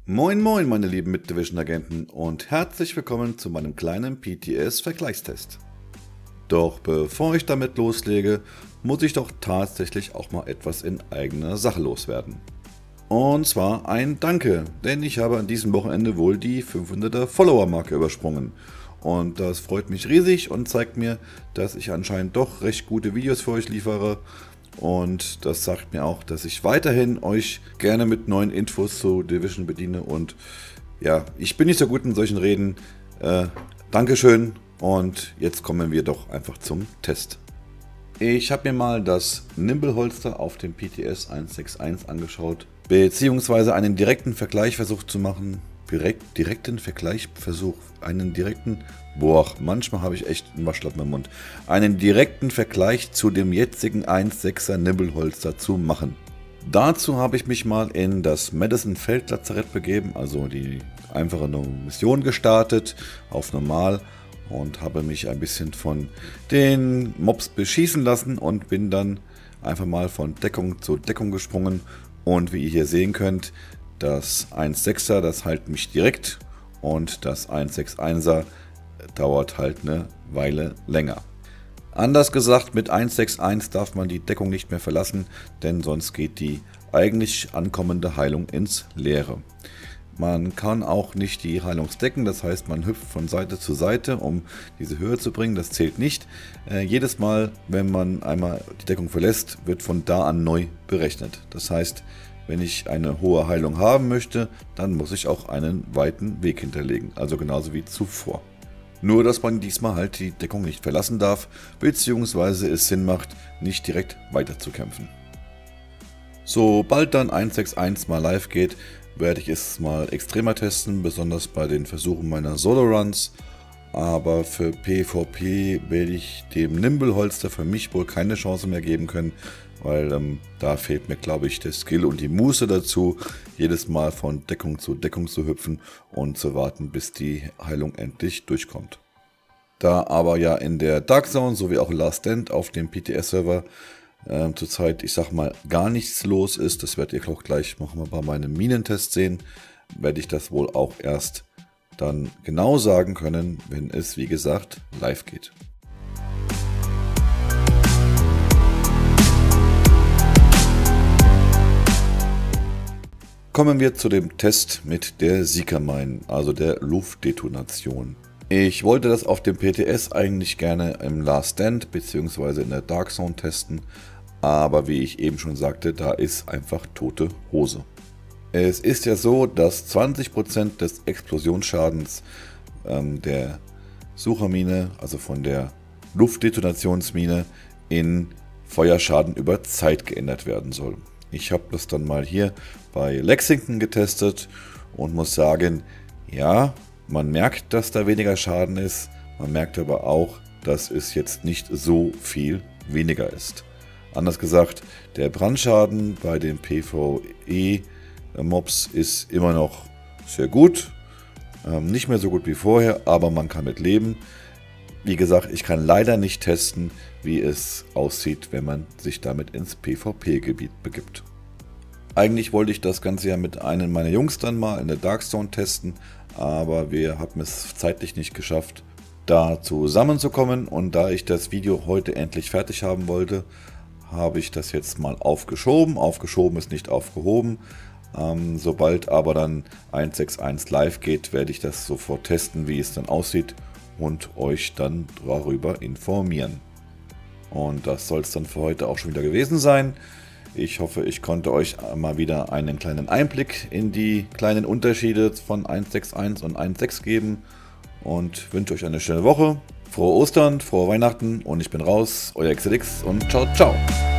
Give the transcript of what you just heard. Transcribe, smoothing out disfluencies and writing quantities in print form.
Moin moin meine lieben Mid-Division-Agenten und herzlich willkommen zu meinem kleinen PTS-Vergleichstest. Doch bevor ich damit loslege, muss ich doch tatsächlich auch mal etwas in eigener Sache loswerden. Und zwar ein Danke, denn ich habe an diesem Wochenende wohl die 500er Follower-Marke übersprungen. Und das freut mich riesig und zeigt mir, dass ich anscheinend doch recht gute Videos für euch liefere. Und das sagt mir auch, dass ich weiterhin euch gerne mit neuen Infos zu Division bediene. Und ja, ich bin nicht so gut in solchen Reden. Dankeschön. Und jetzt kommen wir doch einfach zum Test. Ich habe mir mal das Nimble-Holster auf dem PTS 161 angeschaut, beziehungsweise einen direkten Vergleich versucht zu machen. Manchmal habe ich echt einen Waschlappen im Mund. Einen direkten Vergleich zu dem jetzigen 1.6er Nimble-Holster zu machen. Dazu habe ich mich mal in das Madison-Feldlazarett begeben, also die einfache Mission gestartet auf normal und habe mich ein bisschen von den Mobs beschießen lassen und bin dann einfach mal von Deckung zu Deckung gesprungen. Und wie ihr hier sehen könnt, das 1.6er, das heilt mich direkt und das 1.61er dauert halt eine Weile länger. Anders gesagt, mit 1.61 darf man die Deckung nicht mehr verlassen, denn sonst geht die eigentlich ankommende Heilung ins Leere. Man kann auch nicht die Heilung stacken, das heißt man hüpft von Seite zu Seite, um diese Höhe zu bringen, das zählt nicht. Jedes Mal, wenn man einmal die Deckung verlässt, wird von da an neu berechnet. Das heißt, wenn ich eine hohe Heilung haben möchte, dann muss ich auch einen weiten Weg hinterlegen, also genauso wie zuvor. Nur, dass man diesmal halt die Deckung nicht verlassen darf, beziehungsweise es Sinn macht, nicht direkt weiter zu kämpfen. Sobald dann 1.61 mal live geht, werde ich es mal extremer testen, besonders bei den Versuchen meiner Solo-Runs. Aber für PvP werde ich dem Nimble-Holster für mich wohl keine Chance mehr geben können, weil da fehlt mir, glaube ich, der Skill und die Muße dazu, jedes Mal von Deckung zu hüpfen und zu warten, bis die Heilung endlich durchkommt. Da aber ja in der Dark Zone sowie auch Last Stand auf dem PTS-Server zurzeit, ich sag mal, gar nichts los ist, das werdet ihr auch gleich noch mal bei meinem Minentest sehen, werde ich das wohl auch erst dann genau sagen können, wenn es, wie gesagt, live geht. Kommen wir zu dem Test mit der Seeker Mine, also der Luftdetonation. Ich wollte das auf dem PTS eigentlich gerne im Last Stand bzw. in der Dark Zone testen, aber wie ich eben schon sagte, da ist einfach tote Hose. Es ist ja so, dass 20% des Explosionsschadens der Suchermine, also von der Luftdetonationsmine, in Feuerschaden über Zeit geändert werden soll. Ich habe das dann mal hier bei Lexington getestet und muss sagen, ja, man merkt, dass da weniger Schaden ist, man merkt aber auch, dass es jetzt nicht so viel weniger ist. Anders gesagt, der Brandschaden bei den PvE-Mobs ist immer noch sehr gut, nicht mehr so gut wie vorher, aber man kann mit leben. Wie gesagt, ich kann leider nicht testen, wie es aussieht, wenn man sich damit ins PvP-Gebiet begibt. Eigentlich wollte ich das Ganze ja mit einem meiner Jungs dann mal in der Darkzone testen, aber wir haben es zeitlich nicht geschafft, da zusammenzukommen. Und da ich das Video heute endlich fertig haben wollte, habe ich das jetzt mal aufgeschoben. Aufgeschoben ist nicht aufgehoben. Sobald aber dann 1.61 live geht, werde ich das sofort testen, wie es dann aussieht und euch dann darüber informieren. Und das soll es dann für heute auch schon wieder gewesen sein. Ich hoffe, ich konnte euch mal wieder einen kleinen Einblick in die kleinen Unterschiede von 1.61 und 1.6 geben und wünsche euch eine schöne Woche. Frohe Ostern, frohe Weihnachten und ich bin raus, euer XLX und ciao, ciao.